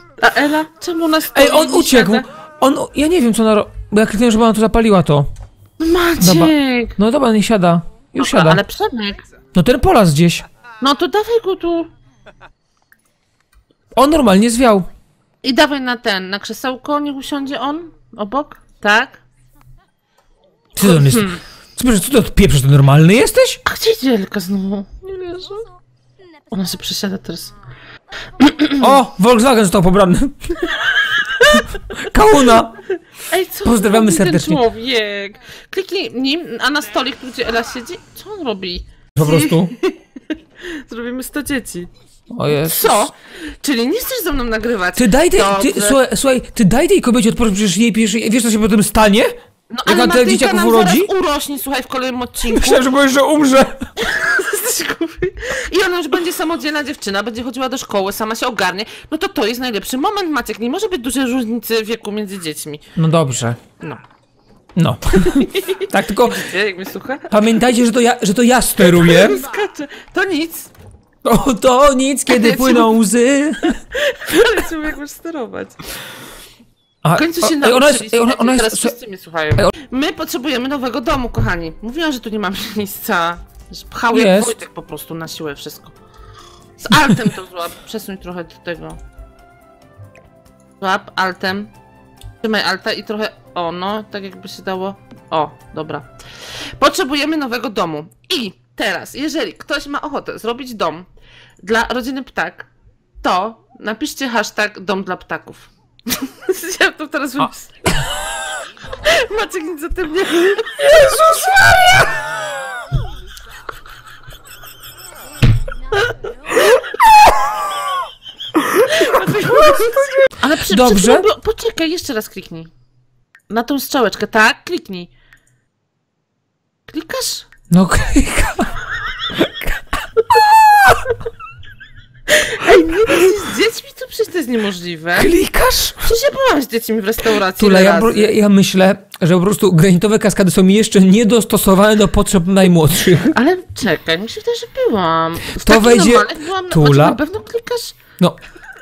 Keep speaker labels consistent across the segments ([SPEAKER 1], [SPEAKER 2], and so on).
[SPEAKER 1] A Ela? Czemu ona stoi?
[SPEAKER 2] Ej, on uciekł! Ja nie wiem co ona bo ja kliknąłem, żeby ona tu zapaliła to.
[SPEAKER 1] Maciek!
[SPEAKER 2] No dobra, nie siada. Już siada.
[SPEAKER 1] Ale Przemek.
[SPEAKER 2] No ten polas gdzieś.
[SPEAKER 1] No to dawaj go tu.
[SPEAKER 2] On normalnie zwiał.
[SPEAKER 1] I dawaj na krzesełko, niech usiądzie on obok. Tak?
[SPEAKER 2] Ty on jest... Co ty odpieprzysz, to normalny jesteś?
[SPEAKER 1] A gdzie idzie Elka znowu? Nie wierzę. Ona się przesiada teraz.
[SPEAKER 2] O! Volkswagen został pobrany. Kauna!
[SPEAKER 1] Ej, co
[SPEAKER 2] Pozdrawiamy
[SPEAKER 1] robi
[SPEAKER 2] serdecznie.
[SPEAKER 1] ten człowiek? Kliknij nim, a na stolik, gdzie Ela siedzi, co on robi?
[SPEAKER 2] Po prostu.
[SPEAKER 1] Zrobimy 100 dzieci.
[SPEAKER 2] O jest.
[SPEAKER 1] Co? Czyli nie chcesz ze mną nagrywać?
[SPEAKER 2] Ty daj tej...
[SPEAKER 1] Dobrze.
[SPEAKER 2] Słuchaj, ty daj tej kobiecie odpocząć, przecież jej pierwszej... Wiesz co się potem stanie?
[SPEAKER 1] No
[SPEAKER 2] Jak
[SPEAKER 1] ale
[SPEAKER 2] ona tyle
[SPEAKER 1] Martynka
[SPEAKER 2] dzieciaków
[SPEAKER 1] nam zaraz
[SPEAKER 2] urodzi?
[SPEAKER 1] urośnie, słuchaj, w kolejnym odcinku.
[SPEAKER 2] Myślałem, że powiesz, że umrze.
[SPEAKER 1] Jesteś głupi. I ona już będzie samodzielna dziewczyna, będzie chodziła do szkoły, sama się ogarnie. No to jest najlepszy moment, Maciek. Nie może być dużej różnicy wieku między dziećmi.
[SPEAKER 2] No dobrze.
[SPEAKER 1] No.
[SPEAKER 2] No. Tak, tylko
[SPEAKER 1] Wiecie, jak mnie słucha?
[SPEAKER 2] pamiętajcie, że to ja steruję.
[SPEAKER 1] Skacze. To nic.
[SPEAKER 2] To nic, kiedy płyną łzy.
[SPEAKER 1] Ale czemu jak masz sterować?
[SPEAKER 2] A,
[SPEAKER 1] W końcu się
[SPEAKER 2] ona
[SPEAKER 1] teraz
[SPEAKER 2] jest...
[SPEAKER 1] wszyscy mnie słuchają. My potrzebujemy nowego domu, kochani. Mówiłam, że tu nie mamy miejsca. Że pchał jak
[SPEAKER 2] Jest.
[SPEAKER 1] Wojtek po prostu na siłę wszystko. Z altem to złap. Przesuń trochę do tego. Złap altem. Trzymaj alta i trochę... O, no, tak jakby się dało... O, dobra. Potrzebujemy nowego domu. I teraz, jeżeli ktoś ma ochotę zrobić dom dla rodziny ptak, to napiszcie hashtag dom dla ptaków. Ja to teraz wymyślę. Maciek nic o tym nie wie.
[SPEAKER 2] Jezus Maria!
[SPEAKER 1] Ale
[SPEAKER 2] Dobrze.
[SPEAKER 1] Poczekaj, jeszcze raz kliknij. Na tą strzałeczkę, tak? Kliknij. Klikasz?
[SPEAKER 2] No klika.
[SPEAKER 1] Ej, nie da się z dziećmi? To przecież to jest niemożliwe.
[SPEAKER 2] Klikasz?
[SPEAKER 1] Przecież ja byłam z dziećmi w restauracji.
[SPEAKER 2] Tule,
[SPEAKER 1] ile razy.
[SPEAKER 2] ja myślę, że po prostu granitowe kaskady są jeszcze niedostosowane do potrzeb najmłodszych.
[SPEAKER 1] Ale czekaj, mi się wydaje, że byłam.
[SPEAKER 2] To wejdzie...
[SPEAKER 1] Byłam,
[SPEAKER 2] Tula.
[SPEAKER 1] Na pewno klikasz?
[SPEAKER 2] No.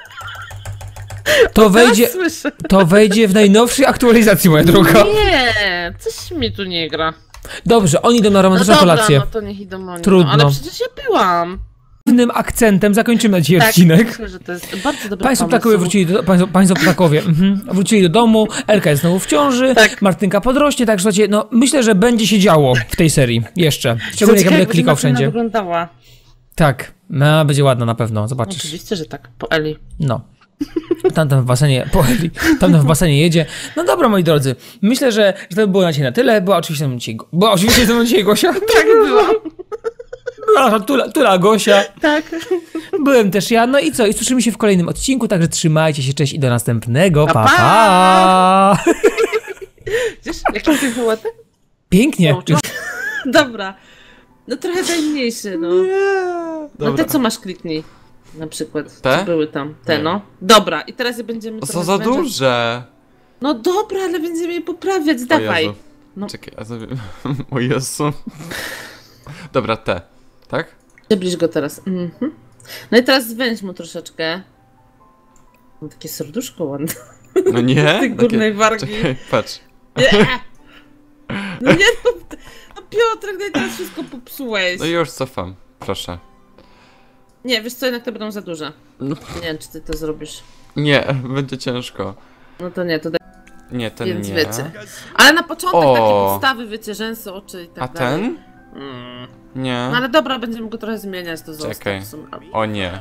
[SPEAKER 1] Słyszę.
[SPEAKER 2] To wejdzie w najnowszej aktualizacji, moja droga.
[SPEAKER 1] Nie, coś mi tu nie gra.
[SPEAKER 2] Dobrze, oni idą na
[SPEAKER 1] No
[SPEAKER 2] romantyczną
[SPEAKER 1] dobra,
[SPEAKER 2] kolację.
[SPEAKER 1] no to niech idą oni.
[SPEAKER 2] Trudno.
[SPEAKER 1] No, ale przecież ja byłam.
[SPEAKER 2] Pewnym akcentem zakończymy dzisiaj
[SPEAKER 1] Tak,
[SPEAKER 2] odcinek.
[SPEAKER 1] myślę, że to jest bardzo dobry
[SPEAKER 2] Państwo
[SPEAKER 1] pomysł.
[SPEAKER 2] ptakowie wrócili do, państwo ptakowie wrócili do domu, Elka jest znowu w ciąży,
[SPEAKER 1] Tak.
[SPEAKER 2] Martynka podrośnie, tak słuchajcie, no myślę, że będzie się działo w tej serii jeszcze. Szczególnie jak ja będę klikał wszędzie.
[SPEAKER 1] Wyglądała.
[SPEAKER 2] Tak, no, będzie ładna na pewno, zobaczysz.
[SPEAKER 1] Oczywiście, że tak, po Eli.
[SPEAKER 2] No. Tamten w basenie, tamten w basenie jedzie. No dobra, moi drodzy, myślę, że to by było na dzisiaj na tyle. Była oczywiście ze mną dzisiaj Gosia.
[SPEAKER 1] Tak byłam.
[SPEAKER 2] Była Tula Gosia.
[SPEAKER 1] Tak.
[SPEAKER 2] Byłem też ja, no i co? I słyszymy się w kolejnym odcinku, także trzymajcie się, cześć i do następnego. Pa,
[SPEAKER 1] Pa,
[SPEAKER 2] pa!
[SPEAKER 1] pa! Widzisz, jaki ty był ładny?
[SPEAKER 2] Pięknie.
[SPEAKER 1] Dobra. No trochę daj mniejszy, no. No te co masz kliknij? Na przykład,
[SPEAKER 3] Te?
[SPEAKER 1] co były tam. Te, no. Dobra, i teraz je będziemy
[SPEAKER 3] To są
[SPEAKER 1] trochę
[SPEAKER 3] za
[SPEAKER 1] zwężać.
[SPEAKER 3] duże.
[SPEAKER 1] No dobra, ale będziemy je poprawiać, dawaj.
[SPEAKER 3] Jezu.
[SPEAKER 1] No.
[SPEAKER 3] Czekaj, a sobie... O Jezu. Dobra, te. Tak?
[SPEAKER 1] Przybliż go teraz. Mhm. No i teraz zwęź mu troszeczkę. No takie serduszko ładne.
[SPEAKER 3] No nie?
[SPEAKER 1] Tej górnej wargi.
[SPEAKER 3] Czekaj, patrz.
[SPEAKER 1] Nie. No nie, no Piotrek, daj teraz wszystko popsułeś.
[SPEAKER 3] No i już cofam. Proszę.
[SPEAKER 1] Nie, wiesz co, jednak to będą za duże.
[SPEAKER 3] No.
[SPEAKER 1] Nie wiem, czy ty to zrobisz.
[SPEAKER 3] Nie, będzie ciężko.
[SPEAKER 1] No to nie, to daj
[SPEAKER 3] Nie, ten
[SPEAKER 1] więc
[SPEAKER 3] nie.
[SPEAKER 1] wiecie. Ale na początek
[SPEAKER 3] O.
[SPEAKER 1] takie podstawy, wiecie, rzęsy, oczy i tak
[SPEAKER 3] A
[SPEAKER 1] dalej.
[SPEAKER 3] ten? Nie.
[SPEAKER 1] No ale dobra, będziemy go trochę zmieniać, to zostaw
[SPEAKER 3] Czekaj.
[SPEAKER 1] w sumie.
[SPEAKER 3] O nie.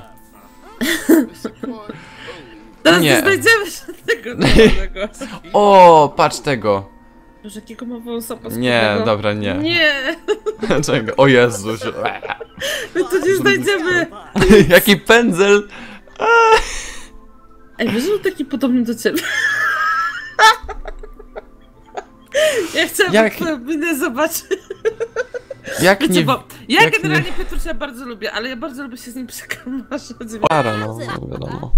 [SPEAKER 1] Teraz
[SPEAKER 3] Nie.
[SPEAKER 1] nie znajdziemy żadnego dobrego.
[SPEAKER 3] O, patrz tego.
[SPEAKER 1] Boże, jakiego ma wąsa paskudnego.
[SPEAKER 3] Nie, dobra, nie.
[SPEAKER 1] Nie,
[SPEAKER 3] Czego? O Jezu.
[SPEAKER 1] my tu nie znajdziemy.
[SPEAKER 3] Jaki pędzel.
[SPEAKER 1] Ej, wiesz, że taki podobny do ciebie. Ja chciałam
[SPEAKER 3] Jak-
[SPEAKER 1] twoją minę zobaczyć.
[SPEAKER 3] Jak
[SPEAKER 1] Wiecie,
[SPEAKER 3] nie...
[SPEAKER 1] bo ja
[SPEAKER 3] jak
[SPEAKER 1] generalnie Piotrusia bardzo lubię, ale ja bardzo lubię się z nim przekamaszać.
[SPEAKER 3] Para, no, wiadomo.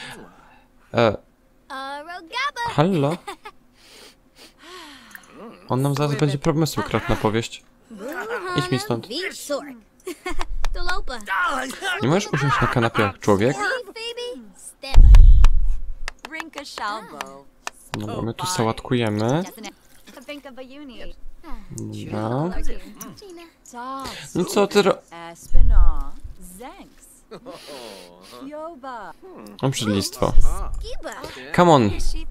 [SPEAKER 3] Halo? On nam zaraz będzie pomysł kradł na powieść. Idź mi stąd. Nie możesz usiąść na kanapie jak człowiek? Dobra, my tu sałatkujemy. Dobra. No co ty Obrzydlistwo. Come on.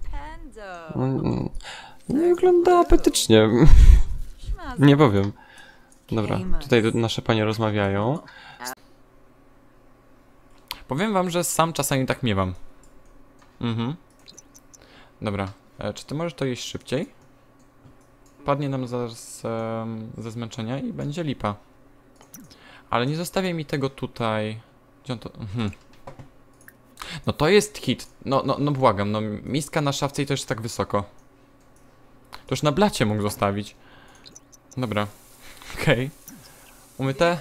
[SPEAKER 3] Nie wygląda apetycznie. Nie powiem. Dobra, tutaj nasze panie rozmawiają. Powiem wam, że sam czasami tak miewam. Dobra, czy ty możesz to jeść szybciej? Padnie nam zaraz ze zmęczenia i będzie lipa. Ale nie zostawiaj mi tego tutaj. Gdzie on to... No to jest hit. No błagam, no miska na szafce i to jeszcze tak wysoko. To już na blacie mógł zostawić. Dobra. Okej. Umyte?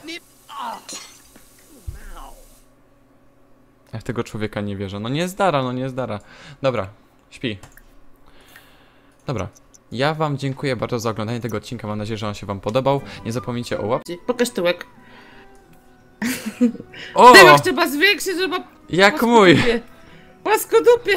[SPEAKER 3] Ja w tego człowieka nie wierzę. No nie zdara, no nie zdara. Dobra, śpi. Dobra. Ja wam dziękuję bardzo za oglądanie tego odcinka. Mam nadzieję, że on się wam podobał. Nie zapomnijcie o łapce.
[SPEAKER 1] Pokaż tyłek.
[SPEAKER 3] O!
[SPEAKER 1] Tyłek trzeba zwiększyć, żeby...
[SPEAKER 3] Jak mój!
[SPEAKER 1] Płaskodupię!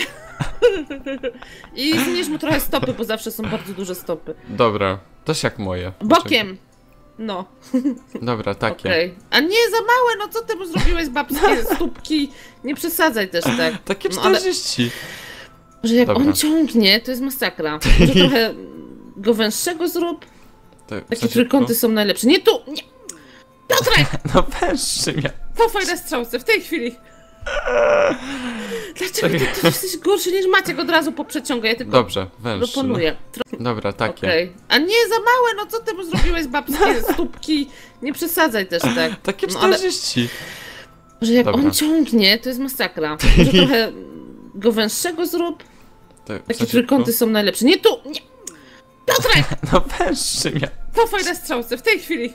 [SPEAKER 1] I zmniejsz mu trochę stopy, bo zawsze są bardzo duże stopy.
[SPEAKER 3] Dobra, też jak moje.
[SPEAKER 1] Bokiem! No.
[SPEAKER 3] Dobra, takie.
[SPEAKER 1] Okej. A nie, za małe, no co ty mu zrobiłeś, babskie stópki? Nie przesadzaj też tak.
[SPEAKER 3] Takie
[SPEAKER 1] No, ale
[SPEAKER 3] 40.
[SPEAKER 1] że jak
[SPEAKER 3] Dobra.
[SPEAKER 1] on ciągnie, to jest masakra. Może trochę go węższego zrób. Takie trójkąty są najlepsze. Nie tu! Nie! Piotrek!
[SPEAKER 3] No węższy mnie.
[SPEAKER 1] Cofaj na strzałce, w tej chwili! Dlaczego ty jesteś gorszy niż Maciek? Od razu poprzeciągaj, ja tylko
[SPEAKER 3] Dobrze, węższy.
[SPEAKER 1] proponuję.
[SPEAKER 3] Dobra, takie.
[SPEAKER 1] Okej. A nie, za małe, no co ty mu zrobiłeś, babskie stópki? Nie przesadzaj też tak.
[SPEAKER 3] Takie
[SPEAKER 1] No, ale
[SPEAKER 3] 40.
[SPEAKER 1] że jak
[SPEAKER 3] Dobra.
[SPEAKER 1] on ciągnie, to jest masakra. Może trochę go węższego zrób. Takie trójkąty są najlepsze. Nie tu! Nie! Piotrek!
[SPEAKER 3] No węższy mnie.
[SPEAKER 1] Cofaj na strzałce, w tej chwili!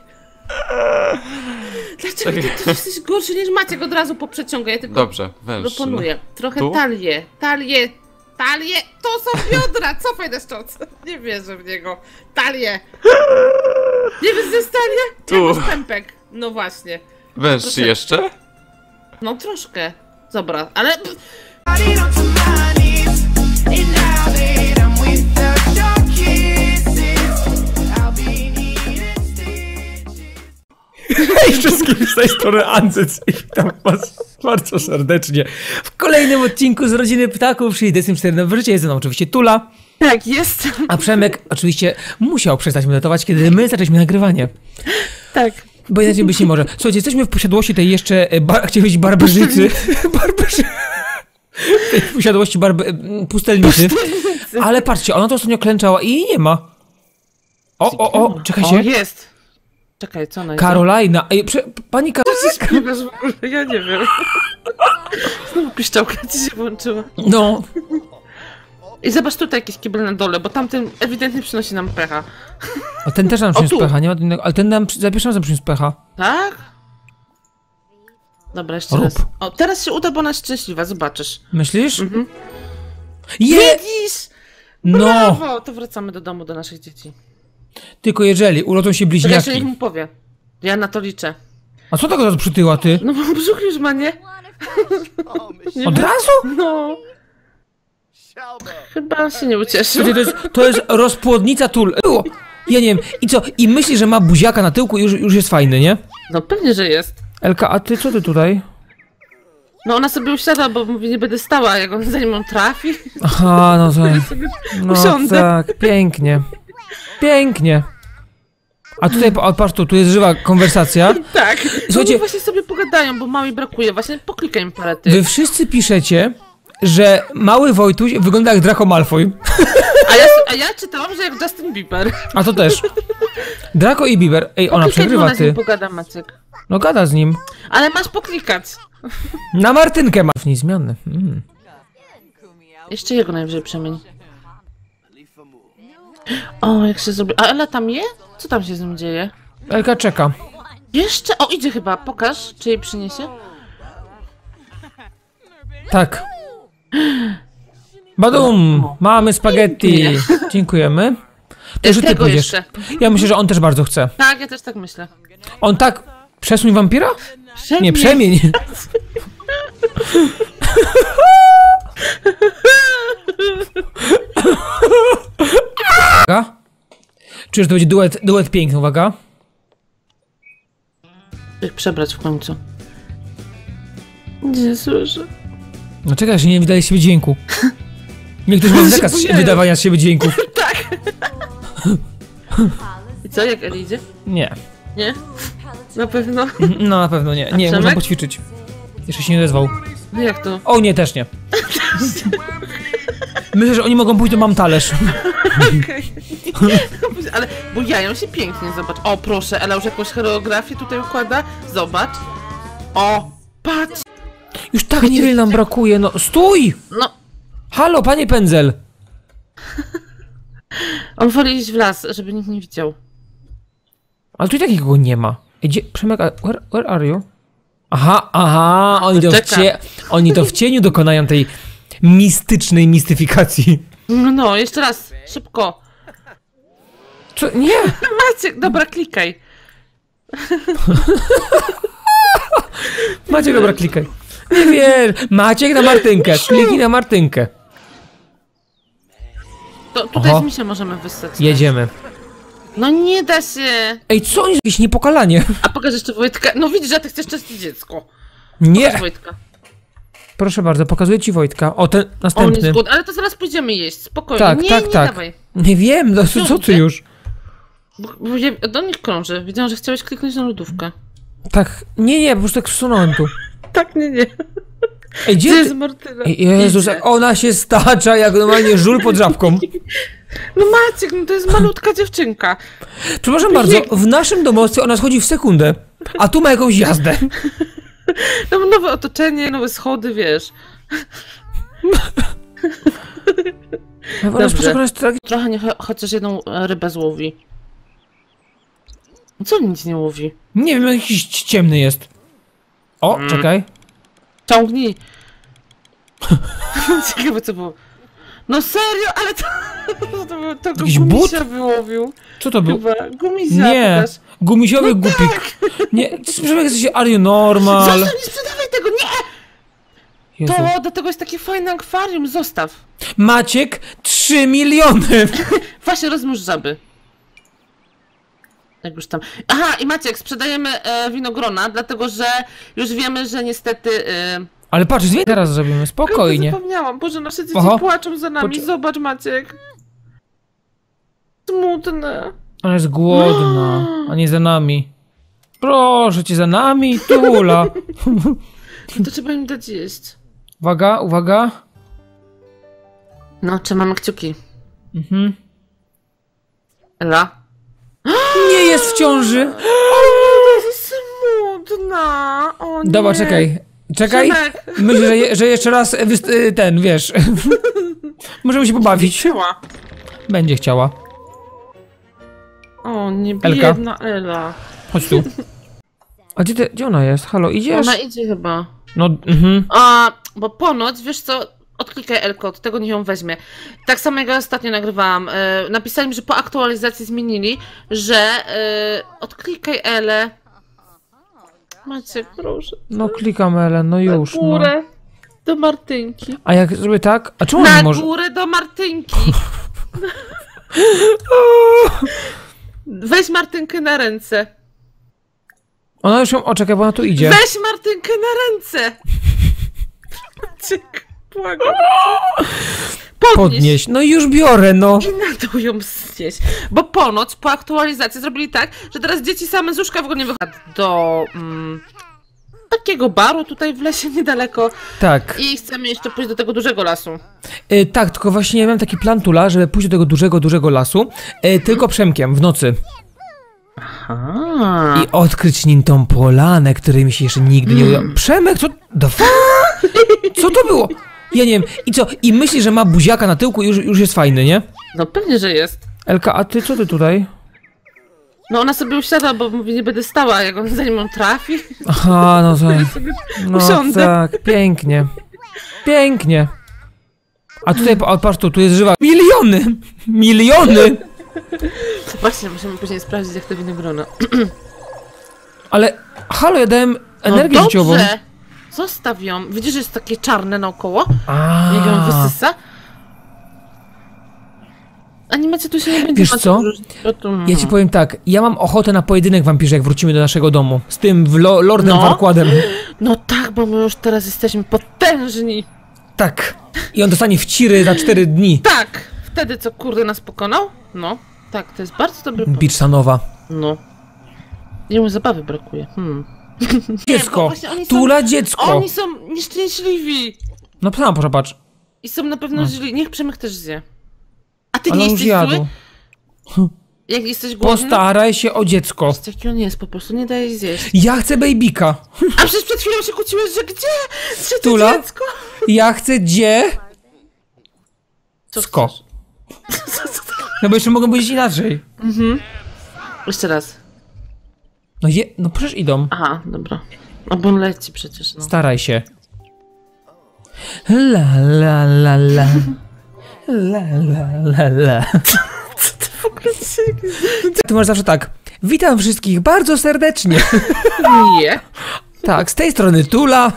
[SPEAKER 1] Dlaczego ty jesteś gorszy niż Maciek? Od razu poprzeciągaj, ja tylko
[SPEAKER 3] Dobrze, węższy.
[SPEAKER 1] proponuję. Trochę
[SPEAKER 3] Tu?
[SPEAKER 1] talię. To są biodra! Cofaj na strzałce. Nie wierzę w niego. Talię! Nie wiesz, że jest talia?
[SPEAKER 3] Tu.
[SPEAKER 1] Jak masz pępek. No właśnie.
[SPEAKER 3] Węższy
[SPEAKER 1] Proszę.
[SPEAKER 3] jeszcze?
[SPEAKER 1] No troszkę. Dobra, ale...
[SPEAKER 2] Hej wszystkim z tej strony Anzyc i witam was bardzo serdecznie w kolejnym odcinku z Rodziny Ptaków, czyli Decym 4 w życie. Jest ze mną oczywiście Tula,
[SPEAKER 1] Tak, jest.
[SPEAKER 2] a Przemek oczywiście musiał przestać medytować, kiedy my zaczęliśmy nagrywanie.
[SPEAKER 1] Tak.
[SPEAKER 2] Bo inaczej być nie może. Słuchajcie, jesteśmy w posiadłości tej jeszcze, chciałem powiedzieć barbarzycy. Tej posiadłości pustelnicy. Ale patrzcie, ona to ostatnio klęczała i jej nie ma. O, czekaj
[SPEAKER 1] O,
[SPEAKER 2] się.
[SPEAKER 1] jest. Czekaj, co ona jest?
[SPEAKER 2] Karolina. Ej, pani Karolina.
[SPEAKER 1] Śpiewasz w ogóle? Ja nie wiem. Znowu piszczałka ci się włączyła.
[SPEAKER 2] No.
[SPEAKER 1] I zobacz tutaj jakiś kibel na dole, bo tamten ewidentnie przynosi nam pecha.
[SPEAKER 2] A ten też nam
[SPEAKER 1] O,
[SPEAKER 2] przyniósł
[SPEAKER 1] tu.
[SPEAKER 2] pecha, nie ma innego, ale ten nam za pierwszym razem przyniósł pecha.
[SPEAKER 1] Tak? Dobra, jeszcze
[SPEAKER 2] Rób.
[SPEAKER 1] raz. O, teraz się uda, bo ona jest szczęśliwa, zobaczysz.
[SPEAKER 2] Myślisz?
[SPEAKER 1] Mhm.
[SPEAKER 2] Widzisz! No!
[SPEAKER 1] Brawo! To wracamy do domu, do naszych dzieci.
[SPEAKER 2] Tylko jeżeli urodzą się
[SPEAKER 1] To jeszcze niech
[SPEAKER 2] bliźniaki.
[SPEAKER 1] mu powie. Ja na to liczę.
[SPEAKER 2] A co tak od razu przytyła ty?
[SPEAKER 1] No bo brzuch już ma, nie? Nie
[SPEAKER 2] Od
[SPEAKER 1] wiem.
[SPEAKER 2] razu?
[SPEAKER 1] No. Chyba się nie ucieszył.
[SPEAKER 2] Słuchajcie, to jest rozpłodnica tul. Było. Ja nie wiem. I co? I myśli, że ma buziaka na tyłku i już jest fajny, nie?
[SPEAKER 1] No pewnie, że jest.
[SPEAKER 2] Elka, a ty co ty tutaj?
[SPEAKER 1] No ona sobie usiadła, bo mówi, nie będę stała, jak on zanim on trafi.
[SPEAKER 2] Aha, no to...
[SPEAKER 1] Sobie
[SPEAKER 2] No
[SPEAKER 1] usiądę.
[SPEAKER 2] tak, pięknie. Pięknie. A tutaj, patrz tu jest żywa konwersacja.
[SPEAKER 1] Tak.
[SPEAKER 2] Słuchajcie-
[SPEAKER 1] Oni właśnie sobie pogadają, bo mały brakuje. Właśnie poklikaj im parę tych.
[SPEAKER 2] Wy wszyscy piszecie, że mały Wojtuś wygląda jak Draco Malfoy.
[SPEAKER 1] A ja czytałam, że jak Justin Bieber.
[SPEAKER 2] A to też. Draco i Bieber. Ej, ona
[SPEAKER 1] Poklikaj, bo
[SPEAKER 2] przegrywa,
[SPEAKER 1] ona z nim
[SPEAKER 2] ty.
[SPEAKER 1] pogada, Maciek.
[SPEAKER 2] No gada z nim.
[SPEAKER 1] Ale masz poklikać.
[SPEAKER 2] Na Martynkę ma. W niej zmiany.
[SPEAKER 1] Jeszcze jego najwyżej przemień. O, jak się zrobi... A Ela tam je? Co tam się z nim dzieje?
[SPEAKER 2] Elka czeka.
[SPEAKER 1] Jeszcze? O, idzie chyba. Pokaż, czy jej przyniesie.
[SPEAKER 2] Tak. Badum! Mamy spaghetti. Dziękujemy. To już ty
[SPEAKER 1] Tego
[SPEAKER 2] pójdziesz.
[SPEAKER 1] jeszcze.
[SPEAKER 2] Ja myślę, że on też bardzo chce.
[SPEAKER 1] Tak, ja też tak myślę.
[SPEAKER 2] On tak... Przesuń wampira? Nie, przemień. Czuję, że to będzie duet piękny, uwaga.
[SPEAKER 1] Jak przebrać w końcu. Nie słyszę.
[SPEAKER 2] No czekaj, że nie wydaje z siebie dźwięku. Niektórzy mają zakaz wydawania z siebie dźwięków.
[SPEAKER 1] Tak. I co, jak Eli idzie?
[SPEAKER 2] Nie.
[SPEAKER 1] Nie? Na pewno?
[SPEAKER 2] No na pewno nie. Nie,
[SPEAKER 1] Przemek?
[SPEAKER 2] można poćwiczyć. Jeszcze się nie odezwał.
[SPEAKER 1] No jak to?
[SPEAKER 2] O nie, też nie. Myślę, że oni mogą pójść, to mam talerz.
[SPEAKER 1] Okej. Ale bujają się pięknie, zobacz. O, proszę, Ela już jakąś choreografię tutaj układa. Zobacz. O, patrz.
[SPEAKER 2] Już tak niewiele nam brakuje, no. Stój!
[SPEAKER 1] No,
[SPEAKER 2] Halo, panie Pędzel!
[SPEAKER 1] on woli iść w las, żeby nikt nie widział.
[SPEAKER 2] Ale tu i tak nikogo nie ma. Gdzie? Przemek, where are you? Aha, oni to w cieniu dokonają tej mistycznej mistyfikacji.
[SPEAKER 1] No, jeszcze raz, szybko.
[SPEAKER 2] Co? Nie!
[SPEAKER 1] Maciek, dobra, klikaj.
[SPEAKER 2] Maciek, dobra, klikaj. Nie wiesz, Maciek na Martynkę, kliknij na Martynkę.
[SPEAKER 1] To tutaj
[SPEAKER 2] Oho.
[SPEAKER 1] z misia możemy wyssać.
[SPEAKER 2] Jedziemy.
[SPEAKER 1] No nie da się.
[SPEAKER 2] Ej, co oni jakieś niepokalanie?
[SPEAKER 1] A pokaż jeszcze Wojtka. No widzisz, że ty chcesz czyścić dziecko.
[SPEAKER 2] Nie!
[SPEAKER 1] Pokaż Wojtka.
[SPEAKER 2] Proszę bardzo, pokazuję ci Wojtka. O, ten
[SPEAKER 1] On jest
[SPEAKER 2] następny.
[SPEAKER 1] głodny, ale to zaraz pójdziemy jeść, spokojnie.
[SPEAKER 2] Tak,
[SPEAKER 1] nie,
[SPEAKER 2] tak,
[SPEAKER 1] nie
[SPEAKER 2] tak.
[SPEAKER 1] dawaj.
[SPEAKER 2] Nie wiem, no co ty już?
[SPEAKER 1] Bo ja do nich krążę. Widziałam, że chciałeś kliknąć na lodówkę.
[SPEAKER 2] Tak, nie, po prostu tak wsunąłem tu.
[SPEAKER 1] Tak, nie.
[SPEAKER 2] Ej,
[SPEAKER 1] Gdzie
[SPEAKER 2] gdzie
[SPEAKER 1] jest
[SPEAKER 2] ty?
[SPEAKER 1] Martyna?
[SPEAKER 2] Ej, Jezus,
[SPEAKER 1] Idzie.
[SPEAKER 2] jak ona się stacza jak normalnie żul pod żabką.
[SPEAKER 1] No Maciek, no to jest malutka dziewczynka.
[SPEAKER 2] Przepraszam bardzo, w naszym domostwie ona schodzi w sekundę, a tu ma jakąś jazdę.
[SPEAKER 1] No nowe otoczenie, nowe schody, wiesz. Dobrze. Trochę niech chociaż jedną rybę złowi. Co on nic nie łowi?
[SPEAKER 2] Nie wiem, jakiś ciemny jest. O, czekaj.
[SPEAKER 1] Ciągnij. Ciekawe co było. No serio, ale to go
[SPEAKER 2] Jakiś
[SPEAKER 1] Gumisia wyłowił.
[SPEAKER 2] Co to był?
[SPEAKER 1] Chyba. Gumisia,
[SPEAKER 2] Nie,
[SPEAKER 1] pokaż.
[SPEAKER 2] gumisiowy głupik. Nie, Przemek, jesteś are you normal?
[SPEAKER 1] Zostaw, nie sprzedawaj tego, nie!
[SPEAKER 2] Jezu.
[SPEAKER 1] To do tego jest takie fajne akwarium, zostaw.
[SPEAKER 2] Maciek, 3 miliony!
[SPEAKER 1] Właśnie rozmnóż żaby. Jak już tam. Aha, i Maciek, sprzedajemy winogrona, dlatego że już wiemy, że niestety...
[SPEAKER 2] Ale patrz, zmień teraz zrobimy, spokojnie.
[SPEAKER 1] Zapomniałam, Boże, nasze dzieci
[SPEAKER 2] Oho.
[SPEAKER 1] płaczą za nami,
[SPEAKER 2] Poczek-
[SPEAKER 1] zobacz Maciek. Smutne.
[SPEAKER 2] Ona jest głodna, a nie za nami. Proszę cię, za nami, Tula.
[SPEAKER 1] No to trzeba im dać jeść.
[SPEAKER 2] Uwaga, uwaga.
[SPEAKER 1] No, trzymamy kciuki.
[SPEAKER 2] Mhm.
[SPEAKER 1] Ela?
[SPEAKER 2] Nie jest w ciąży.
[SPEAKER 1] To jest smutna. O nie.
[SPEAKER 2] Dobra, czekaj.
[SPEAKER 1] Przemek.
[SPEAKER 2] Myślę, że jeszcze raz ten, wiesz. Możemy się pobawić.
[SPEAKER 1] Chciała.
[SPEAKER 2] Będzie chciała.
[SPEAKER 1] O, nie,
[SPEAKER 2] Elka.
[SPEAKER 1] biedna Ela.
[SPEAKER 2] Chodź tu. A gdzie ona jest? Halo, idziesz?
[SPEAKER 1] Ona idzie chyba.
[SPEAKER 2] No,
[SPEAKER 1] A, bo ponoć, wiesz co, odklikaj Elko, od tego niech ją weźmie. Tak samo jak ja ostatnio nagrywałam. Napisali mi, że po aktualizacji zmienili, że odklikaj Elę. Maciek, proszę.
[SPEAKER 2] No klikam Ellen, no już.
[SPEAKER 1] Na
[SPEAKER 2] No.
[SPEAKER 1] górę do Martynki.
[SPEAKER 2] A jak zrobię tak? A czemu ona
[SPEAKER 1] Na
[SPEAKER 2] nie może?
[SPEAKER 1] górę do Martynki. Weź Martynkę na ręce.
[SPEAKER 2] Ona już ją, o czekaj, bo ona tu idzie.
[SPEAKER 1] Weź Martynkę na ręce. Maciek, błagam.
[SPEAKER 2] Podnieś. No i już biorę, no.
[SPEAKER 1] I na dół ją znieść. Bo ponoć po aktualizacji zrobili tak, że teraz dzieci same z łóżka w ogóle nie wychodzą do takiego baru tutaj w lesie niedaleko.
[SPEAKER 2] Tak.
[SPEAKER 1] I chcemy jeszcze pójść do tego dużego lasu.
[SPEAKER 2] Tak, tylko właśnie ja miałem taki plan Tula, żeby pójść do tego dużego lasu, tylko Przemkiem w nocy.
[SPEAKER 1] Aha.
[SPEAKER 2] I odkryć nim tą polanę, której mi się jeszcze nigdy nie udało. Przemek, co? Co to było? Ja nie wiem. I co? I myśli, że ma buziaka na tyłku i już jest fajny, nie?
[SPEAKER 1] No pewnie, że jest.
[SPEAKER 2] Elka, a ty co ty tutaj?
[SPEAKER 1] No ona sobie usiadła, bo mówi, nie będę stała, jak on zanim on trafi.
[SPEAKER 2] Aha, no tak. No
[SPEAKER 1] Usiądę.
[SPEAKER 2] tak, pięknie. Pięknie. A tutaj, patrz tu jest żywa. Miliony! Miliony!
[SPEAKER 1] Właśnie, musimy później sprawdzić, jak to winogrona.
[SPEAKER 2] Ale, halo, ja dałem energię
[SPEAKER 1] no
[SPEAKER 2] życiową.
[SPEAKER 1] dobrze. Zostaw ją. Widzisz, że jest takie czarne naokoło?
[SPEAKER 2] A.
[SPEAKER 1] Jak ją wysysa? animacja tu się nie będzie...
[SPEAKER 2] Wiesz co? Ja ci powiem tak, ja mam ochotę na pojedynek wampirze, jak wrócimy do naszego domu. Z tym Lordem
[SPEAKER 1] No.
[SPEAKER 2] Farquaadem.
[SPEAKER 1] No tak, bo my już teraz jesteśmy potężni.
[SPEAKER 2] Tak. I on dostanie wciry za 4 dni.
[SPEAKER 1] Tak! Wtedy co, kurde, nas pokonał? No. Tak, to jest bardzo dobry pomysł.
[SPEAKER 2] Beachsanowa.
[SPEAKER 1] No. Jemu zabawy brakuje. bo
[SPEAKER 2] Dziecko!
[SPEAKER 1] właśnie oni są-
[SPEAKER 2] Tula dziecko!
[SPEAKER 1] Oni są nieszczęśliwi.
[SPEAKER 2] No sama proszę, patrz.
[SPEAKER 1] I są na pewno źli. Niech Przemek też zje. A ty
[SPEAKER 2] Ale
[SPEAKER 1] nie
[SPEAKER 2] on już
[SPEAKER 1] jesteś
[SPEAKER 2] jadł.
[SPEAKER 1] zły? Jak jesteś głodny?
[SPEAKER 2] Postaraj się o dziecko.
[SPEAKER 1] Jest jaki on jest, po prostu nie daje zjeść.
[SPEAKER 2] Ja chcę babyka.
[SPEAKER 1] A przecież przed chwilą się kłóciłeś, że gdzie? Trzecie
[SPEAKER 2] Tula?
[SPEAKER 1] dziecko?
[SPEAKER 2] Ja chcę
[SPEAKER 1] Co
[SPEAKER 2] Sko.
[SPEAKER 1] chcesz?
[SPEAKER 2] No bo jeszcze mogą powiedzieć inaczej.
[SPEAKER 1] Jeszcze raz.
[SPEAKER 2] No przecież idą.
[SPEAKER 1] Aha, dobra. No bo on leci przecież, no.
[SPEAKER 2] Staraj się. La la la la. La la la la. Ty masz zawsze tak. Witam wszystkich bardzo serdecznie.
[SPEAKER 1] Nie.
[SPEAKER 2] Tak, z tej strony Tula.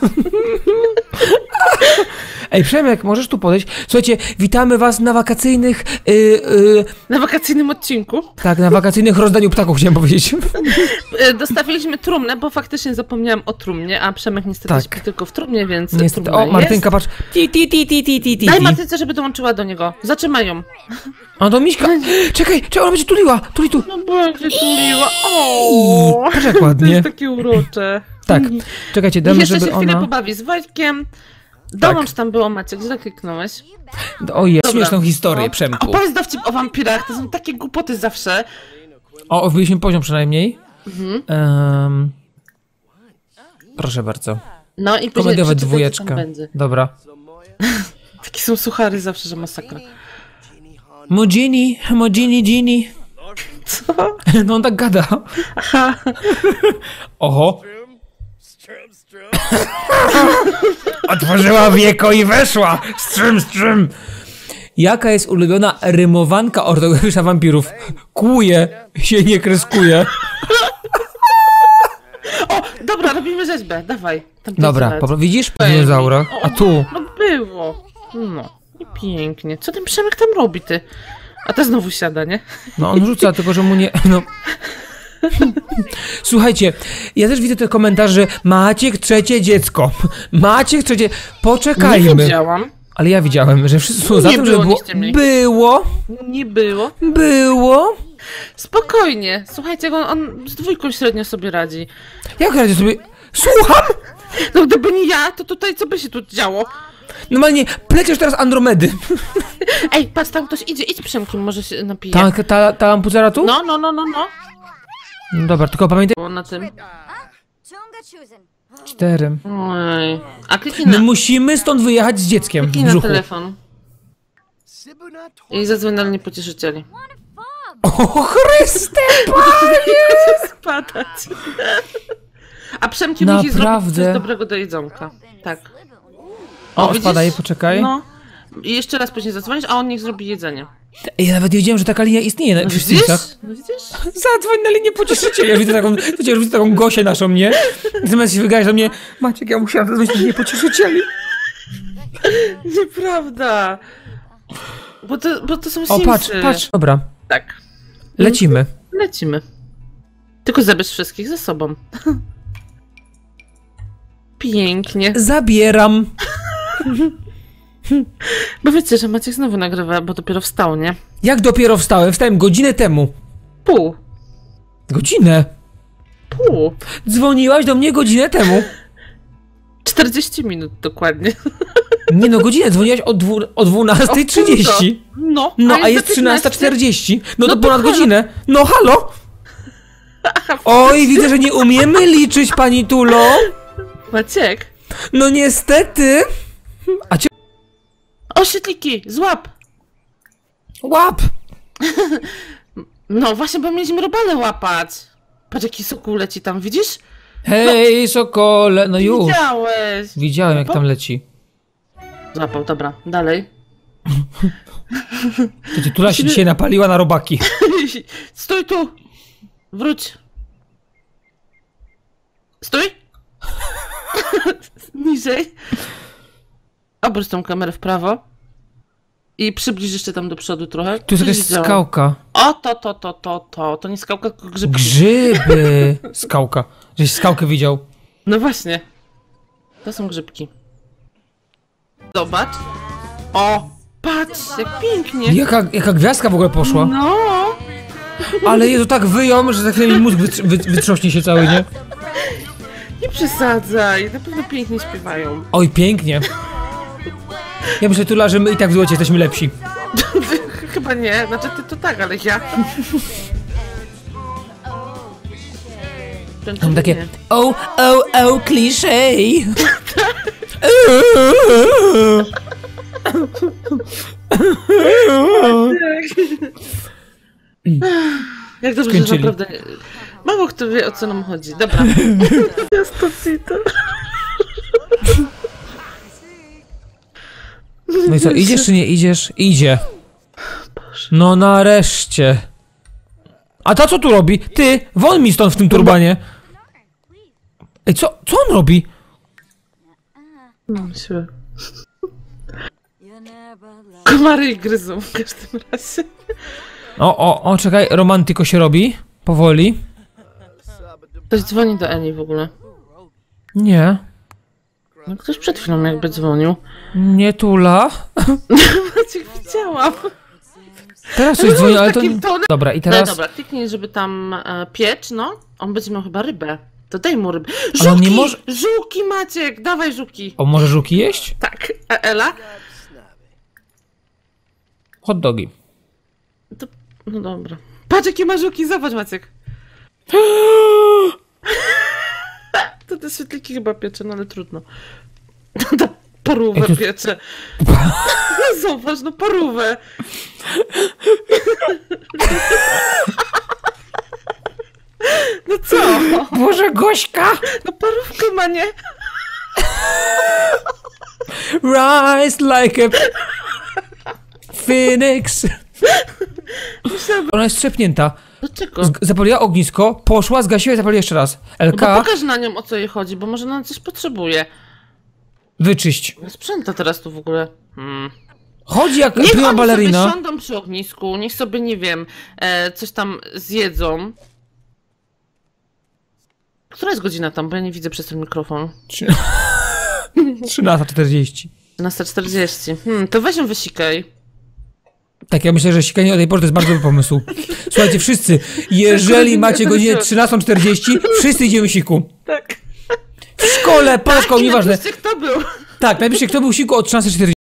[SPEAKER 2] Ej, Przemek, możesz tu podejść? Słuchajcie, witamy was na wakacyjnych...
[SPEAKER 1] Na wakacyjnym odcinku
[SPEAKER 2] tak, na wakacyjnych rozdaniu ptaków, chciałem powiedzieć.
[SPEAKER 1] dostawiliśmy trumnę, bo faktycznie zapomniałam o trumnie, a Przemek niestety
[SPEAKER 2] Tak.
[SPEAKER 1] śpi tylko w trumnie, więc
[SPEAKER 2] Niestety.
[SPEAKER 1] trumna
[SPEAKER 2] O, Martynka, patrz. Ti.
[SPEAKER 1] Daj Martynce, żeby dołączyła do niego. Zatrzymaj ją.
[SPEAKER 2] A do Miśka. Czekaj, ona będzie tuliła. Tuli tu.
[SPEAKER 1] No będzie tuliła. O,
[SPEAKER 2] Patrz jak
[SPEAKER 1] to
[SPEAKER 2] ładnie.
[SPEAKER 1] jest takie urocze.
[SPEAKER 2] Tak, czekajcie,
[SPEAKER 1] Niech
[SPEAKER 2] damy,
[SPEAKER 1] jeszcze
[SPEAKER 2] żeby
[SPEAKER 1] się chwilę
[SPEAKER 2] ona...
[SPEAKER 1] pobawi z Wojtkiem. Dołącz tam było, Maciek, źle kliknąłeś.
[SPEAKER 2] Ojej,
[SPEAKER 1] Dobra.
[SPEAKER 2] śmieszną historię,
[SPEAKER 1] No.
[SPEAKER 2] Przemku.
[SPEAKER 1] Opowiedz dowcip o wampirach, to są takie głupoty zawsze.
[SPEAKER 2] O, wbiliśmy poziom przynajmniej. Proszę bardzo.
[SPEAKER 1] No i później
[SPEAKER 2] Komediowa
[SPEAKER 1] przeczytaj, co
[SPEAKER 2] dwójeczka.
[SPEAKER 1] tam będzie.
[SPEAKER 2] Dobra.
[SPEAKER 1] Takie są suchary zawsze, że masakra.
[SPEAKER 2] Mojini.
[SPEAKER 1] Co?
[SPEAKER 2] No on tak gada.
[SPEAKER 1] Aha.
[SPEAKER 2] Oho. Otworzyła wieko i weszła. Strym. Jaka jest ulubiona rymowanka ortograficzna wampirów? Kłuje, się nie kreskuje.
[SPEAKER 1] O, dobra, robimy rzeźbę, dawaj. Tam
[SPEAKER 2] Dobra,
[SPEAKER 1] pięć
[SPEAKER 2] widzisz? Po
[SPEAKER 1] lat.
[SPEAKER 2] dinozaurach. A tu.
[SPEAKER 1] No było. No, i pięknie. Co ten Przemek tam robi, ty? A to znowu siada, nie?
[SPEAKER 2] No on rzuca, tylko że mu nie... No. Słuchajcie, ja też widzę ten komentarz, że Maciek trzecie dziecko. Maciek trzecie...
[SPEAKER 1] Nie
[SPEAKER 2] Poczekajmy.
[SPEAKER 1] widziałam.
[SPEAKER 2] Ale ja widziałem, że wszyscy są za
[SPEAKER 1] Nie
[SPEAKER 2] tym, żeby
[SPEAKER 1] było
[SPEAKER 2] było...
[SPEAKER 1] nic ciemniej. Nie było.
[SPEAKER 2] Było.
[SPEAKER 1] Spokojnie. Słuchajcie, on z dwójką średnio sobie radzi.
[SPEAKER 2] Jak radzie sobie... Słucham!
[SPEAKER 1] No gdyby nie ja, to tutaj co by się tu działo?
[SPEAKER 2] Normalnie pleciesz teraz Andromedy.
[SPEAKER 1] Ej, patrz, tam ktoś idzie. Idź Przemkiem, może się napije.
[SPEAKER 2] Tak, ta lampucera tu?
[SPEAKER 1] No.
[SPEAKER 2] No dobra, tylko pamiętaj...
[SPEAKER 1] Było na tym.
[SPEAKER 2] 4.
[SPEAKER 1] Oj. A kliknij
[SPEAKER 2] My
[SPEAKER 1] na,
[SPEAKER 2] musimy stąd wyjechać z dzieckiem w
[SPEAKER 1] kliknij na
[SPEAKER 2] brzuchu.
[SPEAKER 1] telefon. I zadzwoń na linię pocieszycieli.
[SPEAKER 2] O Chryste!
[SPEAKER 1] Spadać. A Przemki musi zrobić
[SPEAKER 2] Naprawdę?
[SPEAKER 1] coś dobrego do jedzonka. Tak.
[SPEAKER 2] O,
[SPEAKER 1] widzisz?
[SPEAKER 2] spadaj, poczekaj.
[SPEAKER 1] No. I jeszcze raz później zadzwonisz, a on niech zrobi jedzenie.
[SPEAKER 2] Ej, ja nawet nie wiedziałem, że taka linia istnieje
[SPEAKER 1] No
[SPEAKER 2] w
[SPEAKER 1] widzisz?
[SPEAKER 2] Steamsach.
[SPEAKER 1] No widzisz?
[SPEAKER 2] Zadzwoń na linię pocieszycieli. Ja widzę taką Gosię naszą, nie? Zamiast się wygadać do mnie, Maciek, ja musiałam zadzwonić na linię pocieszycieli.
[SPEAKER 1] Nieprawda. Bo to są
[SPEAKER 2] O,
[SPEAKER 1] Simsy.
[SPEAKER 2] patrz. Dobra,
[SPEAKER 1] Tak.
[SPEAKER 2] lecimy.
[SPEAKER 1] Lecimy. Tylko zabierz wszystkich ze sobą. Pięknie.
[SPEAKER 2] Zabieram.
[SPEAKER 1] Bo wiecie, że Maciek znowu nagrywa, bo dopiero wstał, nie?
[SPEAKER 2] Jak dopiero wstałem? Wstałem godzinę temu.
[SPEAKER 1] Pół.
[SPEAKER 2] Godzinę?
[SPEAKER 1] Pół.
[SPEAKER 2] Dzwoniłaś do mnie godzinę temu.
[SPEAKER 1] 40 minut dokładnie.
[SPEAKER 2] Nie no, godzinę dzwoniłaś o 12:30.
[SPEAKER 1] No,
[SPEAKER 2] No, a
[SPEAKER 1] jest
[SPEAKER 2] jest 13:40. No to
[SPEAKER 1] No to
[SPEAKER 2] ponad
[SPEAKER 1] halo.
[SPEAKER 2] godzinę. No halo! Oj, widzę, że nie umiemy liczyć, pani Tulo.
[SPEAKER 1] Maciek.
[SPEAKER 2] No niestety. A cię...
[SPEAKER 1] O, świetliki, złap.
[SPEAKER 2] Łap!
[SPEAKER 1] No właśnie, bo mieliśmy robale łapać. Patrz, jaki sokół leci tam, widzisz?
[SPEAKER 2] Hej, sokole. No już.
[SPEAKER 1] Widziałeś.
[SPEAKER 2] Widziałem, jak tam leci.
[SPEAKER 1] Złapał, dobra, dalej.
[SPEAKER 2] To Tula się dzisiaj napaliła na robaki.
[SPEAKER 1] Stój tu. Wróć. Stój. Niżej. Obróć tą kamerę w prawo. I przybliż jeszcze tam do przodu trochę.
[SPEAKER 2] Tu jest
[SPEAKER 1] Coś
[SPEAKER 2] jakaś
[SPEAKER 1] widziałam.
[SPEAKER 2] skałka.
[SPEAKER 1] O, to nie skałka, tylko grzybki.
[SPEAKER 2] Grzyby! Skałka. Żeś skałkę widział.
[SPEAKER 1] No właśnie. To są grzybki. Zobacz. O, patrz, jak pięknie.
[SPEAKER 2] Jaka gwiazdka w ogóle poszła.
[SPEAKER 1] No.
[SPEAKER 2] Ale Jezu, tak wyją, że za chwilę mi mózg wytrząśnie się cały, nie?
[SPEAKER 1] Nie przesadzaj, na pewno pięknie śpiewają.
[SPEAKER 2] Oj, pięknie. Ja myślę, Tula, że my i tak w duecie jesteśmy lepsi.
[SPEAKER 1] Chyba nie, znaczy ty to tak, ale ja.
[SPEAKER 2] Mam takie klisze.
[SPEAKER 1] Jak dobrze, że
[SPEAKER 2] Skończyli.
[SPEAKER 1] naprawdę mało kto wie, o co nam chodzi. Dobra. Jest to cita.
[SPEAKER 2] No i co, idziesz czy nie idziesz? Idzie. No nareszcie. A ta co tu robi? Ty, won mi stąd w tym turbanie. Ej, co on robi?
[SPEAKER 1] Mam siłę. Komary i gryzą w każdym razie.
[SPEAKER 2] O, czekaj, romantyko się robi. Powoli.
[SPEAKER 1] Ktoś dzwoni do Eni w ogóle.
[SPEAKER 2] Nie.
[SPEAKER 1] No ktoś przed chwilą jakby dzwonił.
[SPEAKER 2] Nie Tula.
[SPEAKER 1] Maciek, widziałam.
[SPEAKER 2] Teraz coś dzwoni, ale to
[SPEAKER 1] takim
[SPEAKER 2] nie...
[SPEAKER 1] tonem.
[SPEAKER 2] Dobra, i
[SPEAKER 1] No
[SPEAKER 2] teraz...
[SPEAKER 1] dobra, kliknij, żeby tam piecz, no. On będzie miał chyba rybę. To daj mu rybę.
[SPEAKER 2] Ale on
[SPEAKER 1] Żuki!
[SPEAKER 2] nie może-
[SPEAKER 1] Żuki, Maciek! Dawaj żuki.
[SPEAKER 2] O, może żuki jeść?
[SPEAKER 1] Tak, a Ela?
[SPEAKER 2] Hot dogi.
[SPEAKER 1] To... No dobra. Patrz, jakie ma żuki, zobacz, Maciek. To te świetliki chyba piecze, no ale trudno. Ta parówę
[SPEAKER 2] Ej, to-
[SPEAKER 1] piecze. Zobacz, no parówę. No co?
[SPEAKER 2] Boże, Gośka!
[SPEAKER 1] No parówkę ma, nie?
[SPEAKER 2] Rise like a phoenix. Ona jest strzepnięta.
[SPEAKER 1] Dlaczego?
[SPEAKER 2] Zapaliła ognisko, poszła, zgasiła i zapaliła jeszcze raz.
[SPEAKER 1] No
[SPEAKER 2] LK,
[SPEAKER 1] bo pokaż na nią, o co jej chodzi, bo może ona coś potrzebuje.
[SPEAKER 2] wyczyść.
[SPEAKER 1] Sprzęta teraz tu w ogóle.
[SPEAKER 2] Chodzi jak
[SPEAKER 1] Niech
[SPEAKER 2] prima
[SPEAKER 1] oni
[SPEAKER 2] balerina.
[SPEAKER 1] sobie siądą przy ognisku, niech sobie, nie wiem, coś tam zjedzą. Która jest godzina tam, bo ja nie widzę przez ten mikrofon.
[SPEAKER 2] 13:40.
[SPEAKER 1] 13:40. To weź ją wysikaj.
[SPEAKER 2] Tak, ja myślę, że sikanie o tej porze to jest bardzo dobry pomysł. Słuchajcie, wszyscy, jeżeli macie godzinę 13:40, wszyscy idziemy siku.
[SPEAKER 1] Tak.
[SPEAKER 2] W szkole, po szkole,
[SPEAKER 1] I
[SPEAKER 2] nieważne.
[SPEAKER 1] napiszcie, kto był.
[SPEAKER 2] Tak, napiszcie, kto był siku o 13:40.